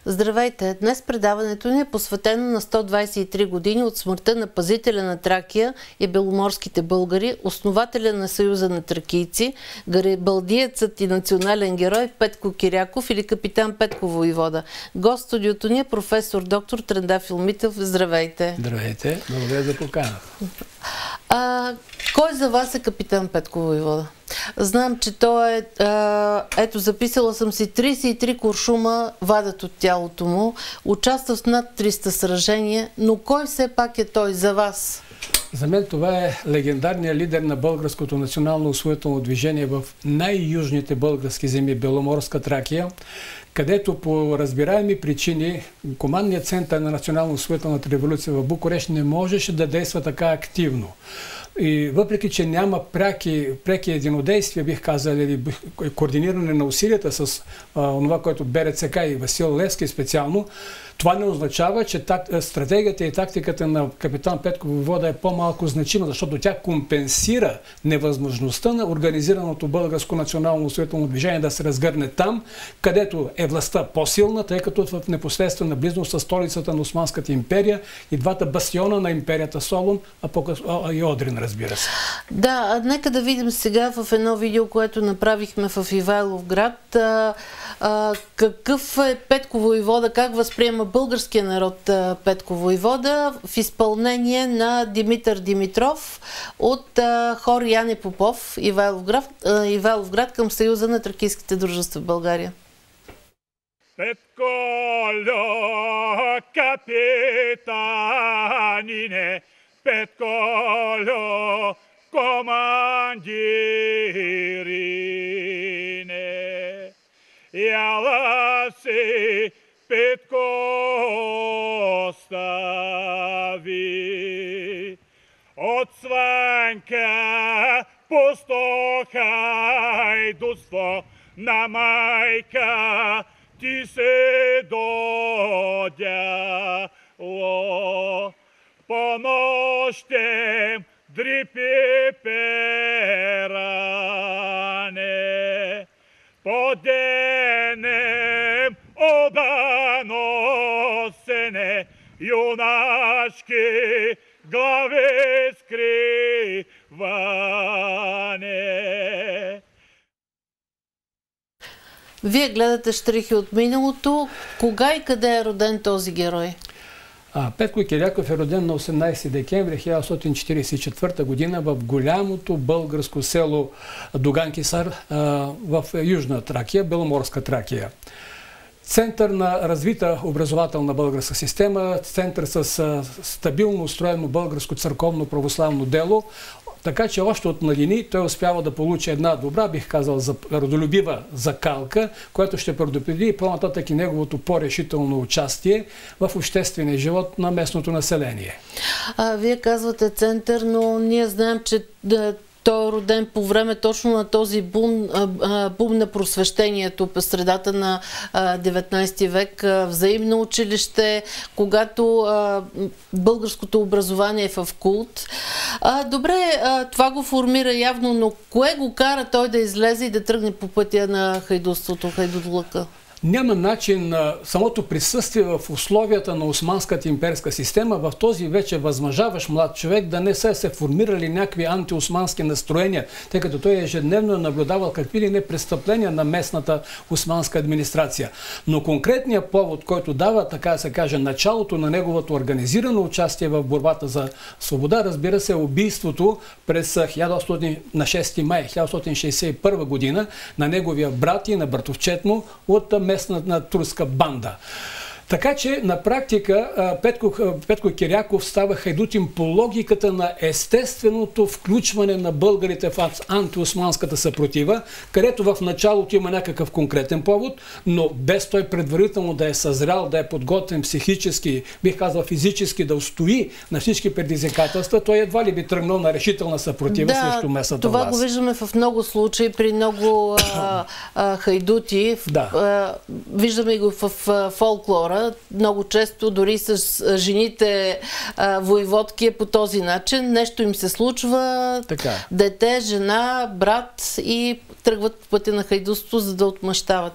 Здравейте! Днес предаването ни е посветено на 123 години от смъртта на пазителя на Тракия и беломорските българи, основателя на Съюза на тракийци, гарибалдиецът и национален герой Петко Киряков или капитан Петко Войвода. Гост в студиото ни е професор доктор Трендафил Митев. Здравейте! Здравейте! Благодаря за покана. Кой за вас е капитан Петко Войвода? Знам, че той е... ето, записала съм си 33 куршума вадят от тялото му. Участва в над 300 сражения, но кой все пак е той за вас? За мен това е легендарният лидер на българското национално освоително движение в най-южните български земи, Беломорска Тракия, където по разбираеми причини командният център на национално освоителната революция в Букурещ не можеше да действа така активно. И въпреки, че няма преки единодействия, бих казал, или координиране на усилията с това, което БРЦК и Васил Левски специално, това не означава, че стратегията и тактиката на капитан Петко Войвода е по-малко значима, защото тя компенсира невъзможността на организираното българско национално освоително движение да се разгърне там, където е властта по-силна, тъй като в непосредствена близост с столицата на Османската империя и двата бастиона на империята Солун, и Одрин, разбира се. Да, нека да видим сега в едно видео, което направихме в Ивайловград. Какъв е Петко Войвода, как възприема българския народ Петко Войвода в изпълнение на Димитър Димитров от хор Яне Попов, Ивайловград към Съюза на тракийските дружества в България. Петколо, капитанине, Петколо, командирине, яла си Петко остави. От Сванка пусто хайдуство на майка ти се додяло. По нощем дрипи перане, по денем обаносене, юнашки глави скриване. Вие гледате щрихи от миналото. Кога и къде е роден този герой? Петко Киряков е роден на 18 декември 1944 година в голямото българско село Дуган-Кисар в Южна Тракия, Беломорска Тракия. Център на развита образователна българска система, център с стабилно устроено българско църковно православно дело, така че още от младини той успява да получи една добра, бих казал, родолюбива закалка, която ще предупреди по-нататък и неговото по-решително участие в обществения живот на местното население. Вие казвате център, но ние знаем, че той е роден по време точно на този бум на просвещението по средата на 19 век, взаимно училище, когато българското образование е в култ. Добре, това го формира явно, но кое го кара той да излезе и да тръгне по пътя на хайдуството, хайдутлъка? Няма начин самото присъствие в условията на османската имперска система в този вече възмъжаващ млад човек да не са се формирали някакви антиосмански настроения, тъй като той ежедневно е наблюдавал какви ли не престъпления на местната османска администрация. Но конкретният повод, който дава, така да се каже, началото на неговото организирано участие в борбата за свобода, разбира се, убийството през на 6 май 1961 година на неговия брат и на братовчет му от местна турска банда. Така че на практика Петко Киряков става хайдутин по логиката на естественото включване на българите в антиосманската съпротива, където в началото има някакъв конкретен повод, но без той предварително да е съзрял, да е подготвен психически, бих казал физически, да устои на всички предизвикателства, той едва ли би тръгнал на решителна съпротива срещу местната власт. Това го виждаме в много случаи, при много хайдути. Да. Виждаме го в фолклора. хора. Много често дори с жените воеводки е по този начин. Нещо им се случва, дете, жена, брат и тръгват по пътя на хайдуството, за да отмъщават.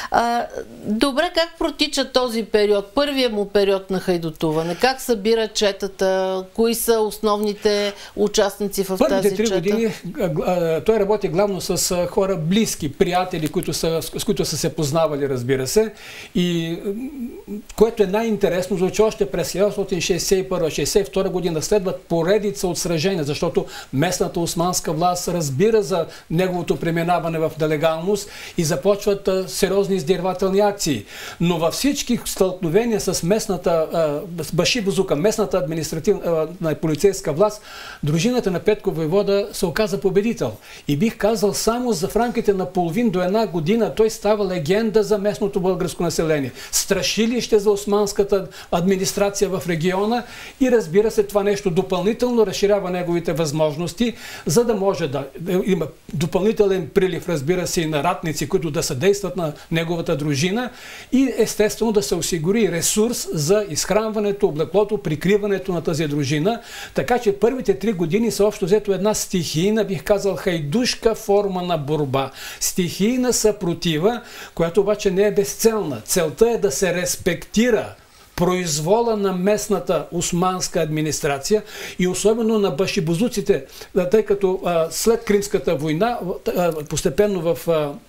Добре, как протича този период? Първият му период на хайдутуване. Как събира четата? Кои са основните участници в тази чета? Първите 3 години той работи главно с хора близки, приятели, с които са се познавали, разбира се. И което е най-интересно, че още през 1961-1962 година следват поредица от сражения, защото местната османска власт разбира за неговото преминаване в нелегалност и започват сериозни издирвателни акции. Но във всички стълкновения с местната Баши Бозука, местната административна полицейска власт, дружината на Петко воевода се оказа победител. И бих казал, само в рамките на половин до 1 година той става легенда за местното българско население. Страшилище за османската администрация в региона и разбира се, това нещо допълнително разширява неговите възможности, за да може да има допълнителен прилив, разбира се, и на ратници, които да съдействат на неговата дружина и естествено да се осигури ресурс за изхранването, облеклото, прикриването на тази дружина. Така че първите 3 години са общо взето една стихийна, бих казал, хайдушка форма на борба. Стихийна съпротива, която обаче не е безцелна. Целта е да се респектира произвола на местната османска администрация и особено на башибозуците, тъй като след Кримската война постепенно в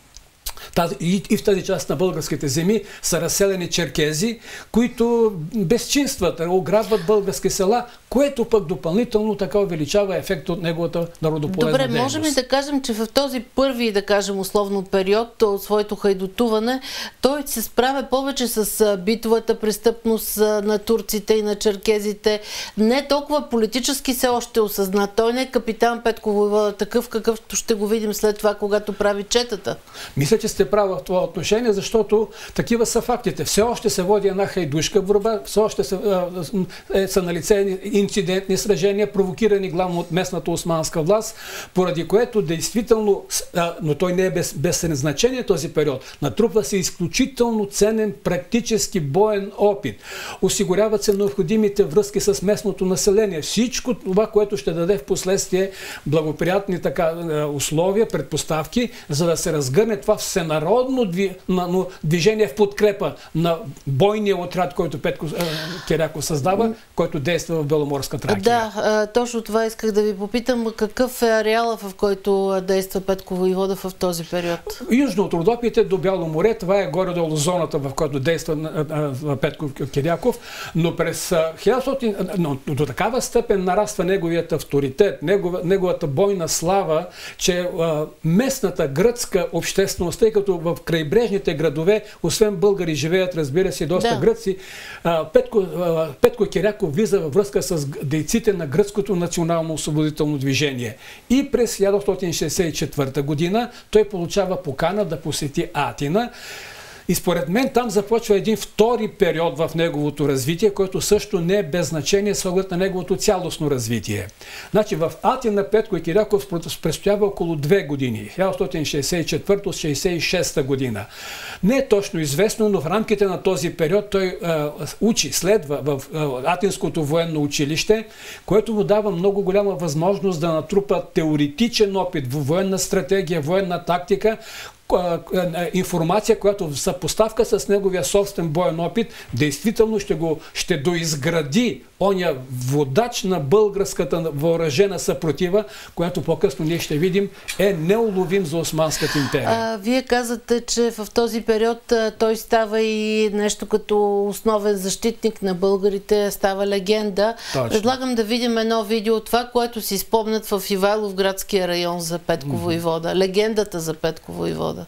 и в тази част на българските земи са разселени черкези, които безчинстват, ограбват български села, което пък допълнително така увеличава ефект от неговата народополезна дейност. Добре, можем ли да кажем, че в този първи, да кажем, условно период от своето хайдутуване, той се справя повече с битовата престъпност на турците и на черкезите. Не толкова политически се още осъзна. Той не е капитан Петко воевода такъв, какъвто ще го видим след това, когато прави четата. Мисля, че сте права в това отношение, защото такива са фактите. Все още се води една хайдушка борба, все още са налице инцидентни сражения, провокирани главно от местната османска власт, поради което действително, но той не е без значение този период, натрупва се изключително ценен практически боен опит. Осигуряват се необходимите връзки с местното население. Всичко това, което ще даде в последствие благоприятни условия, предпоставки, за да се разгърне това всенародно движение в подкрепа на бойния отряд, който Петко Киряков създава, който действа в Беломорска Тракия. Да, точно това исках да ви попитам. Какъв е ареала, в който действа Петко воевода в този период? Южно от Родопите до Бяло море, това е горе-долу зоната, в която действа Петко Киряков, но през до такава степен нараства неговият авторитет, неговата бойна слава, че местната гръцка общественост, тъй като в крайбрежните градове, освен българи живеят, разбира се, доста гръци, Петко Киряков влиза във връзка с дейците на гръцкото национално освободително движение. И през 1964 година той получава покана да посети Атина. И според мен там започва един втори период в неговото развитие, който също не е без значение с оглед на неговото цялостно развитие. Значи в Атина Петко Киряков престоява около 2 години, 1964-66 година. Не е точно известно, но в рамките на този период той следва в Атинското военно училище, което му дава много голяма възможност да натрупа теоретичен опит в военна стратегия, военна тактика, информация, която в съпоставка с неговия собствен боен опит, действително ще доизгради оня водач на българската въоръжена съпротива, която по-късно ние ще видим е неуловим за Османската империя. Вие казвате, че в този период той става и нещо като основен защитник на българите, става легенда. Точно. Предлагам да видим едно видео от това, което си спомнят в Ивайловградския район за Петко воевода. Легендата за Петко воевода.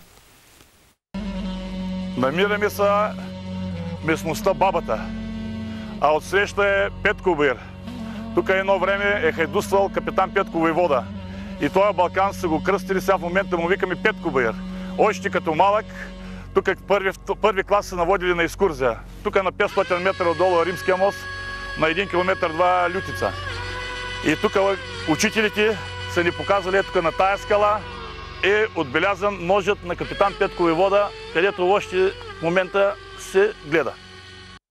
Намираме се местността Бабата, а отсреща е Петко Бир. Тук едно време е хайдуствал капитан Петко воевода. И този Балкан са го кръстили, сега в момента му викаме Петко Бир. Още като малък, тук първи клас са наводили на екскурзия. Тук на 500 метра отдолу е Римския мост, на 1 км 2 Лютица. И тук учителите са ни показали тук на тая скала, е отбелязан ножът на капитан Петко воевода, където още в момента се гледа.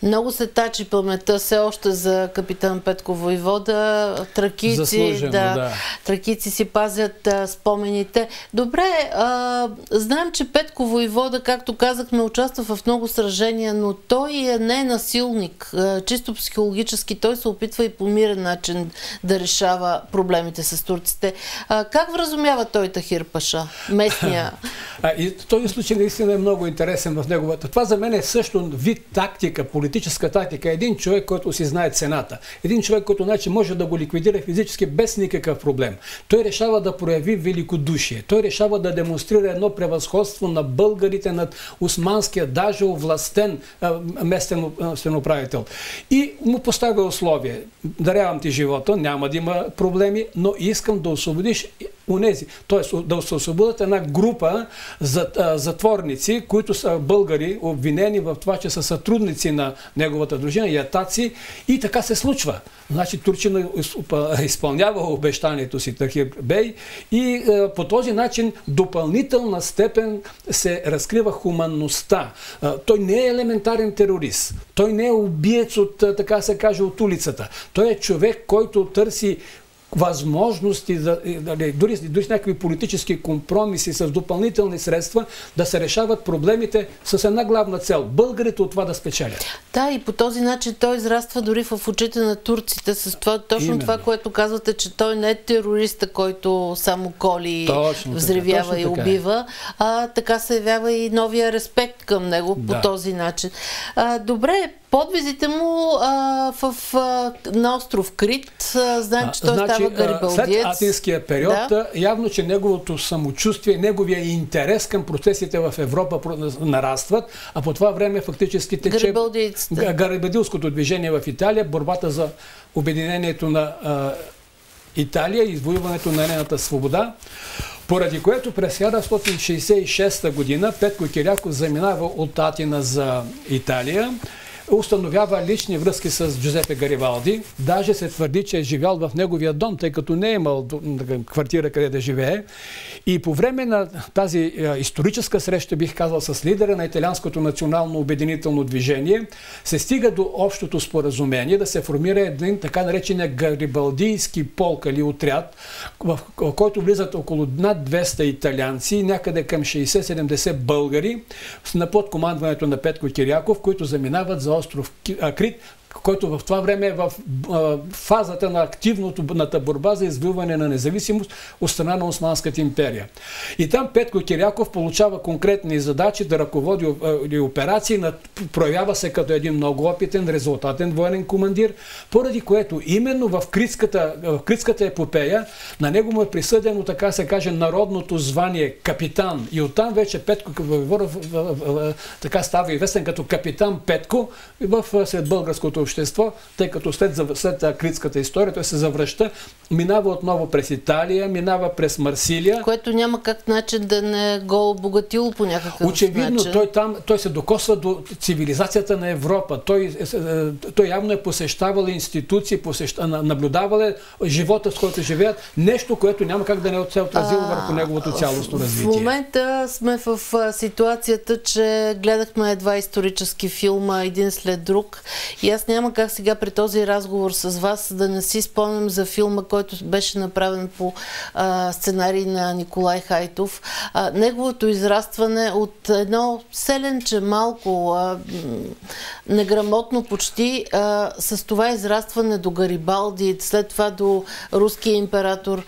Много се тачи паметта все още за капитан Петко войвода. Тракийци, тракийци си пазят спомените. Добре, знаем, че Петко войвода, както казахме, участва в много сражения, но той не е насилник. Чисто психологически той се опитва и по мирен начин да решава проблемите с турците. Как вразумява той Тахир Паша, местния? И този случай наистина е много интересен в неговата. Това за мен е също вид тактика, политическа тактика. Един човек, който си знае цената. Един човек, който значи може да го ликвидира физически без никакъв проблем. Той решава да прояви великодушие. Той решава да демонстрира едно превъзходство на българите над османския, даже овластен местен управител. И му поставя условие. Дарявам ти живота, няма да има проблеми, но искам да освободиш унези. Т.е. да се освободят една група затворници, които са българи, обвинени в това, че са сътрудници на неговата дружина, ятаци, и така се случва. Значи Турчина изпълнява обещанието си Тахир бей и по този начин допълнителна степен се разкрива хуманността. Той не е елементарен терорист. Той не е убиец от, така се каже, от улицата. Той е човек, който търси възможности, дори с някакви политически компромиси, с допълнителни средства, да се решават проблемите с една главна цел. Българите от това да спечелят. Да, и по този начин той израства дори в очите на турците с това, точно това, което казвате, че той не е терориста, който само коли, взривява и убива, а така се явява и новия респект към него по този начин. Добре, подвизите му на остров Крит, знаем, че той става гарибалдиец. След атинския период, явно, че неговото самочувствие, неговия интерес към процесите в Европа нарастват, а по това време фактически тече гарибалдийското движение в Италия, борбата за обединението на Италия и извоюването на нейната свобода, поради което през 1966 година Петко Киряков заминава от Атина за Италия, установява лични връзки с Джузепе Гарибалди. Даже се твърди, че е живял в неговия дом, тъй като не е имал квартира къде да живее. И по време на тази историческа среща, бих казал, с лидера на италианското национално обединително движение, се стига до общото споразумение да се формира един така наречения гарибалдийски полк или отряд, в който влизат около над 200 италианци, някъде към 60-70 българи, на подкомандването на Петко Киряков, които заминават за остров Крит, който в това време е в фазата на активната борба за извоюване на независимост от страна на Османската империя. И там Петко Киряков получава конкретни задачи да ръководи операции, проявява се като един много опитен, резултатен военен командир, поради което именно в Критската епопея на него му е присъдено, така се каже, народното звание капитан. И оттам вече Петко така става известен като капитан Петко сред българското общество, тъй като след критската история той се завръща, минава отново през Италия, минава през Марсилия. Което няма как начин да не го обогатило по някакъв начин. Очевидно, той се докосва до цивилизацията на Европа. Той явно е посещавал институции, наблюдавал е живота, с който живеят. Нещо, което няма как да не се отразило върху неговото цялостно развитие. В момента сме в ситуацията, че гледахме едва исторически филма един след друг. И аз няма как сега при този разговор с вас да не си спомням за филма, който беше направен по сценарий на Николай Хайтов. Неговото израстване от едно селенче малко, неграмотно почти, с това израстване до Гарибалди, след това до руския император.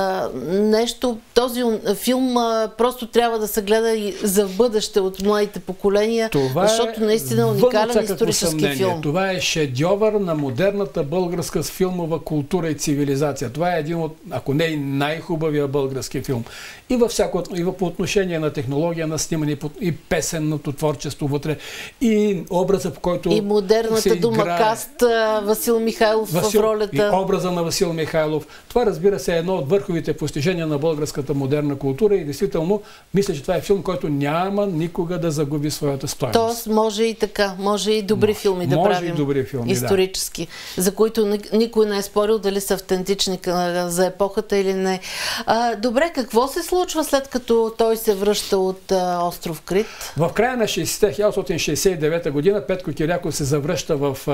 Този филм просто трябва да се гледа и за бъдеще от младите поколения, защото наистина е уникален исторически филм. Това е шедьовър на модерната българска филмова култура и цивилизация. Това е един от, ако не и най-хубавия български филм. И по отношение на технология на снимане, и песенното творчество вътре, и образа, в който и модерната думакаст Васил Михайлов в ролята. И образа на Васил Михайлов. Това, разбира се, е едно от върховите постижения на българската модерна култура и действително мисля, че това е филм, който няма никога да загуби своята стойност. Тоест може и така, може и добри филми да правим. Добри филми, исторически, за които никой не е спорил дали са автентични символични за епохата или не. Добре, какво се случва след като той се връща от остров Крит? В края на 1969 година Петко Киряков се завръща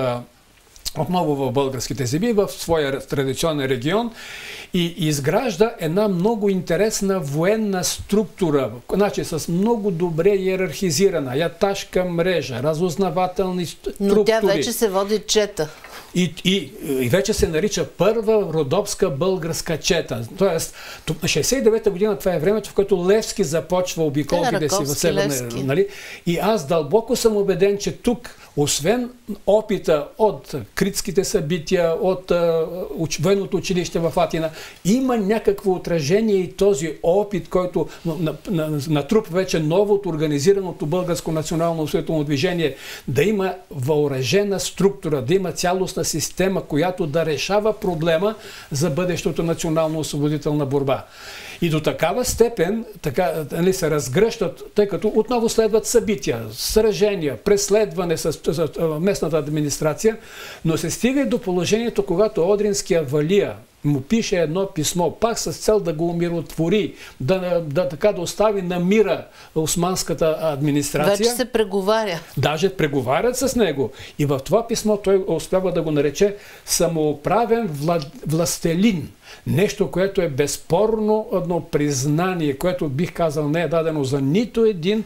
отново в българските земи, в своя традиционен регион и изгражда една много интересна военна структура, значи с много добре иерархизирана, яташка мрежа, разузнавателни структури. Но тя вече се води чета. И вече се нарича първа родопска българска чета. Тоест, 69-та година това е времето, в което Левски започва обиколките си в Северна. Нали? И аз дълбоко съм убеден, че тук, освен опита от критските събития, от военното училище в Атина, има някакво отражение и този опит, който натрупва вече новото организираното българско национално освободително движение, да има въоръжена структура, да има цялостна система, която да решава проблема за бъдещото национално освободителна борба. И до такава степен се разгръщат, тъй като отново следват събития, сражения, преследване с местната администрация, но се стига и до положението, когато Одринския Валия му пише едно писмо, пак с цел да го умиротвори, да остави на мира османската администрация. Вече се преговаря. Даже преговарят с него. И в това писмо той успява да го нарече самоуправен властелин. Нещо, което е безспорно едно признание, което бих казал не е дадено за нито един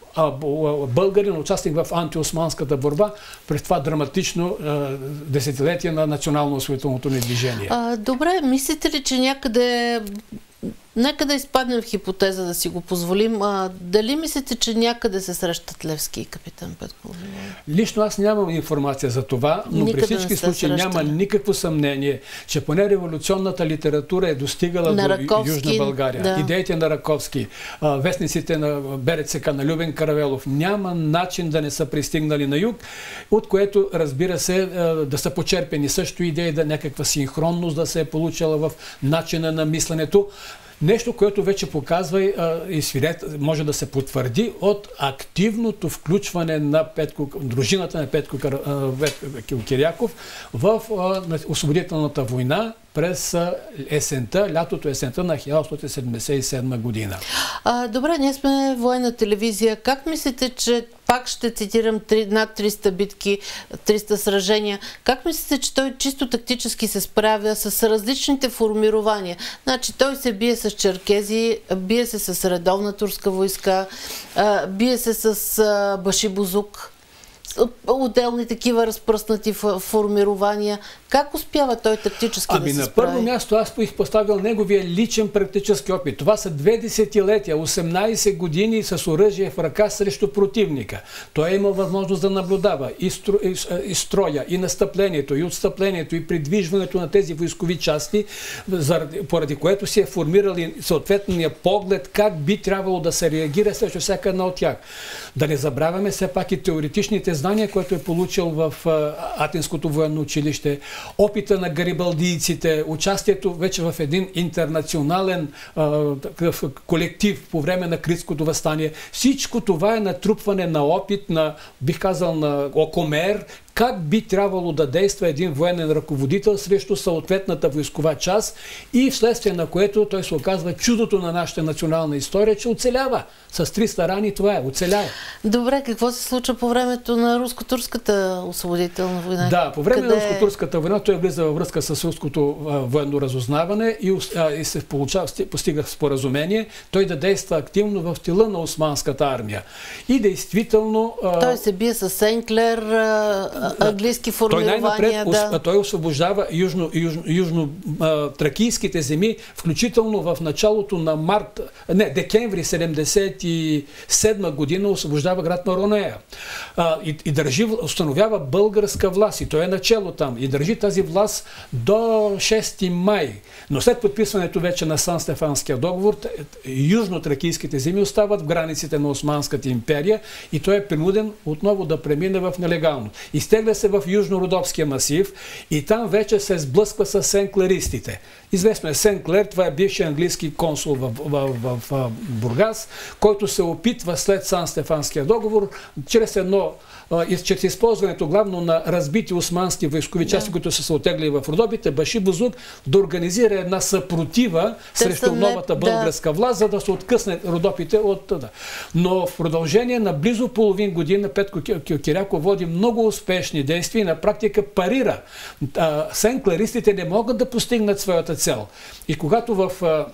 българин, участник в антиосманската борба през това драматично десетилетие на национално-освободителното ни движение. Добре, мислите ли, че някъде... Нека да изпаднем в хипотеза, да си го позволим. Дали мислите, че някъде се срещат Левски и капитан Петко? Лично аз нямам информация за това, но при всички случаи няма никакво съмнение, че поне революционната литература е достигала до Южна България. Да. Идеите на Раковски, вестниците на БРЦК, на Любен Каравелов, няма начин да не са пристигнали на юг, от което, разбира се, да са почерпени също идеи, да някаква синхронност да се е получила в начина на мисленето. Нещо, което вече показва и може да се потвърди от активното включване на дружината на Петко Киряков в освободителната война през лятото-есента на 1977 година. Добре, ние сме военна телевизия. Как мислите, че, пак ще цитирам, над 300 битки, 300 сражения, как мислите, че той чисто тактически се справя с различните формирования? Значи той се бие с черкези, бие се с редовна турска войска, бие се с башибозук, отделни такива разпръснати формирования. Как успява той тактически да се справи? На първо място аз бих поставил неговия личен практически опит. Това са 2 десетилетия, 18 години с оръжие в ръка срещу противника. Той е имал възможност да наблюдава и строя, и настъплението, и отстъплението, и придвижването на тези войскови части, поради което си е формирал и съответния поглед как би трябвало да се реагира срещу всяка една от тях. Да не забравяме все пак и теоретичните знания, което е получил в Атинското военно училище, опита на гарибалдийците, участието вече в един интернационален колектив по време на Критското въстание. Всичко това е натрупване на опит, бих казал, на окомер, как би трябвало да действа един военен ръководител срещу съответната войскова част и вследствие на което той се оказва чудото на нашата национална история, че оцелява. С 300 рани това оцелява. Добре, какво се случва по времето на руско-турската освободителна война? Да, по време на руско-турската война той влиза във връзка с руското военно разузнаване и се постига споразумение той да действа активно в тила на османската армия. И действително... Той се бие с Сенклер, английски формирования. Той освобождава южно-тракийските земи, включително в началото на декември 1977 година освобождава град Маронея. И установява българска власт. И той е начело там. И държи тази власт до 6 май. Но след подписването вече на Сан-Стефанския договор, южно-тракийските земи остават в границите на Османската империя и той е принуден отново да премине в нелегално. Изтегля се в Южно-Родопския масив и там вече се сблъсква с сенклеристите. Известно е Сен Клер, това е бивши английски консул в Бургас, който се опитва след Сан-Стефанския договор, чрез използването главно на разбити османски войскови части, които са се отегли в Родопите, Баши Бузук да организира една съпротива срещу новата българска власт, за да се откъсне Родопите от това. Но в продължение на близо половин година Петко Киряков води много успешни действия и на практика парира. Сен-клеристите не могат да постигнат своята цел. И когато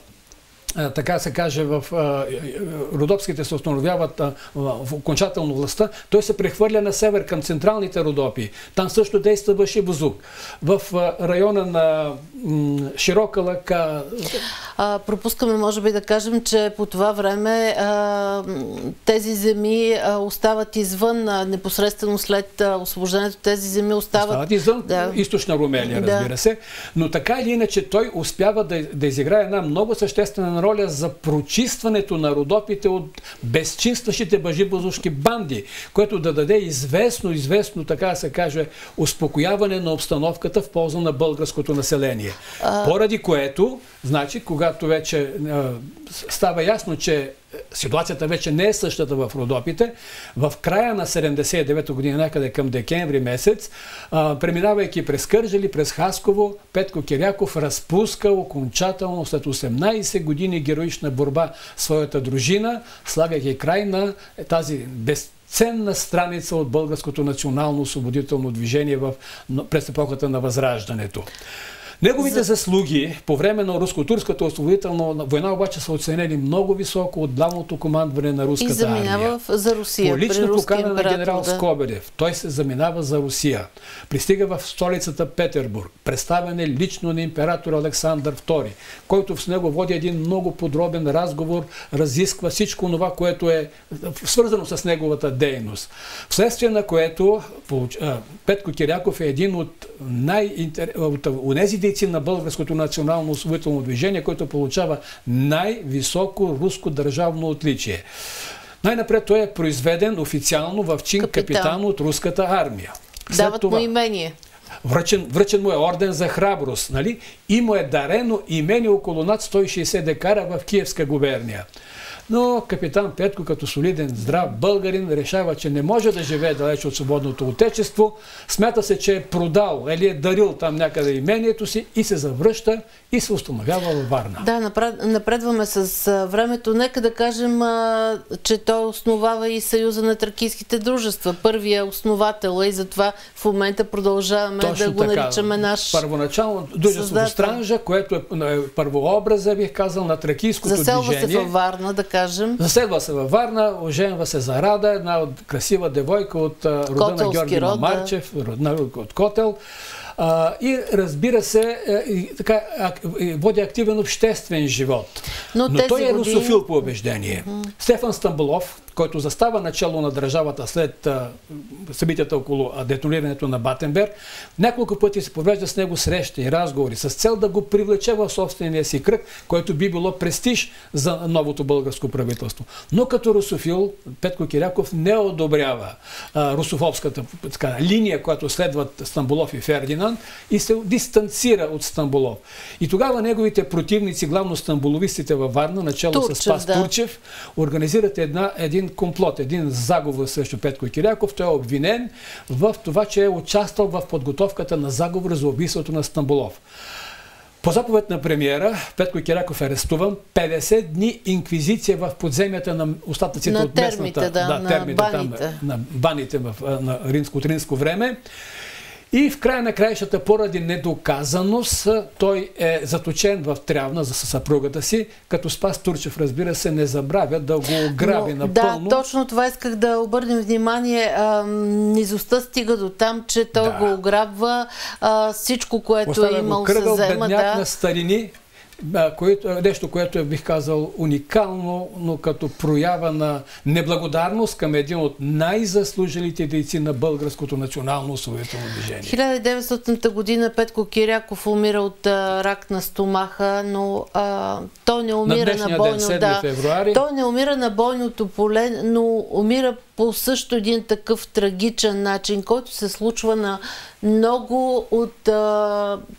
така се каже, в Родопските се установяват в окончателно властта, той се прехвърля на север към централните Родопи. Там също действа Баши Бузук. В района на Широка лъка... Пропускаме, може би да кажем, че по това време тези земи остават извън, непосредствено след освобождението, тези земи остават извън източна Румелия, разбира се. Но така или иначе той успява да изиграе една много съществена роля за прочистването на Родопите от безчинстващите башибузушки банди, което да даде известно, така да се каже, успокояване на обстановката в полза на българското население. Поради което, значи, когато вече става ясно, че ситуацията вече не е същата в Родопите, в края на 79-та година, някъде към декември месец, преминавайки през Кърджали, през Хасково, Петко Киряков разпуска окончателно след 18 години героична борба своята дружина, слагайки край на тази безценна страница от българското национално освободително движение през епохата на Възраждането. Неговите заслуги по време на руско-турската освободителна война обаче са оценени много високо от главното командване на руската армия. И заминава за Русия. По лична покана на генерал Скобелев. Той се заминава за Русия. Пристига в столицата Петербург. Представен е лично на император Александър II, който с него води един много подробен разговор, разисква всичко това, което е свързано с неговата дейност. Вследствие на което Петко Киряков е един от онези дейци на българското национално освободително движение, който получава най-високо руско държавно отличие. Най-напред той е произведен официално в чин капитан от руската армия. Дават му имение. Връчен му е орден за храброст, нали? И му е дарено имение около над 160 декара в Киевска губерния. Но капитан Петко, като солиден, здрав българин, решава, че не може да живее далеч от свободното отечество. Смята се, че е продал или е дарил там някъде имението си и се завръща и се установява във Варна. Да, напредваме с времето. Нека да кажем, че той основава и Съюза на тракийските дружества. Първия основател и затова в момента продължаваме да го наричаме наш... Първоначално дружеството Странжа, което е първообраза, бих казал, на тракийското движение. Заселва се във Варна, да кажем. Заселва се във Варна, оженва се за Рада, една красива девойка от рода на Георги Мамарчев, от Котел. И разбира се, води активен обществен живот. Но той е русофил по убеждение. Стефан Стамболов, който застава начало на държавата след събитията около детонирането на Батенберг, няколко пъти се провежда с него срещи и разговори с цел да го привлече в собствения си кръг, който би било престиж за новото българско правителство. Но като русофил Петко Киряков не одобрява русофобската линия, която следват Стамболов и Фердинанд, и се дистанцира от Стамболов. И тогава неговите противници, главно стамболовистите във Варна, начало с Спас Турчев, организират един комплот, един заговор срещу Петко Киряков. Той е обвинен в това, че е участвал в подготовката на заговор за убийството на Стамболов. По заповед на премиера Петко Киряков е арестуван, 50 дни инквизиция в подземията на остатъците от местната... на баните на римско време. И в края на краищата, поради недоказаност, той е заточен в Трявна за съпругата си, като Спас Турчев, разбира се, не забравя да го ограби напълно. Да, точно това исках да обърнем внимание. Низостта стига до там, че той го ограбва, всичко, което е имал, се взема. Бедняк на старини, нещо, което бих казал уникално, но като проява на неблагодарност към един от най-заслужилите дейци на българското национално освободително движение. 1900 година Петко Киряков умира от рак на стомаха, но той не умира на той не умира на бойното поле, но умира по също един такъв трагичен начин, който се случва на много от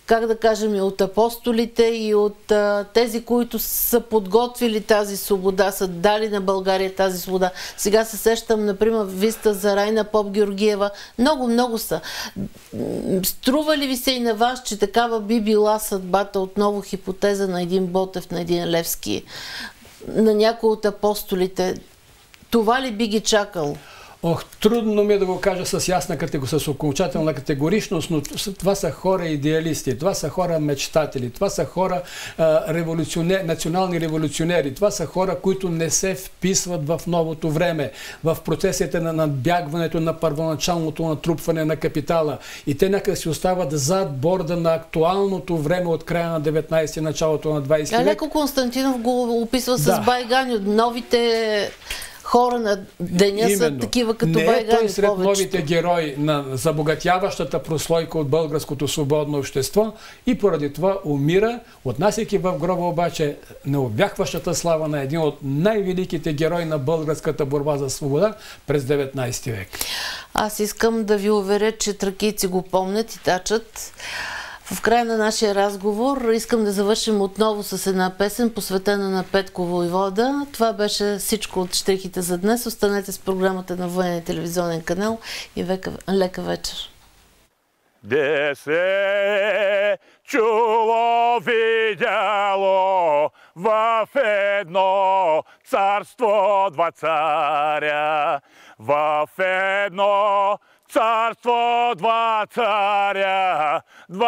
как да кажем, и от апостолите, и от тези, които са подготвили тази свобода, са дали на България тази свобода. Сега се сещам, например, Виста за Райна Поп-Георгиева. Много, много са. Струва ли ви се и на вас, че такава би била съдбата, отново хипотеза на един Ботев, на един Левски, на някой от апостолите? Това ли би ги чакал? Трудно ми е да го кажа с ясна с окончателна категоричност, но това са хора идеалисти, това са хора мечтатели, това са хора национални революционери, това са хора, които не се вписват в новото време, в процесите на надбягването на първоначалното натрупване на капитала. И те някак си остават зад борда на актуалното време от края на 19-ти, началото на 20 век. Леко Константинов го описва с Байгани от новите хора на деня са такива като Байгани. Не е той сред новите герои на забогатяващата прослойка от българското свободно общество и поради това умира, отнасяйки в гроба обаче необяхващата слава на един от най-великите герои на българската борба за свобода през 19 век. Аз искам да ви уверя, че тракийци го помнят и тачат. В края на нашия разговор искам да завършим отново с една песен, посветена на Петко Войвода. Това беше всичко от щрихите за днес. Останете с програмата на Военния телевизионен канал и лека вечер. Де се чуло, видяло в едно царство два царя, в едно царство два царя,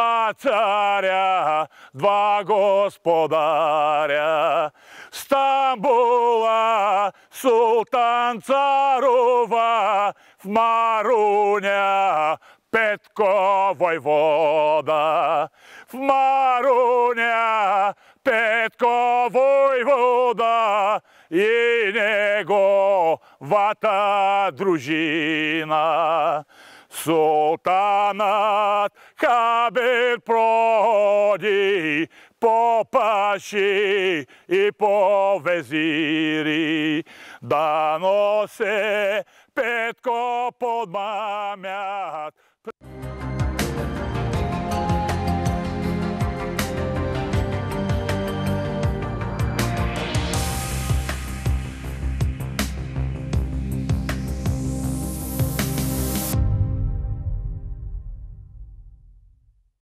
два господаря. Стамбула султан царува, в Маруня Петко войвода. В Маруня Петко войвода и неговата дружина. Султанът Хабир проди по паши и по везири, да носе Петко подмамят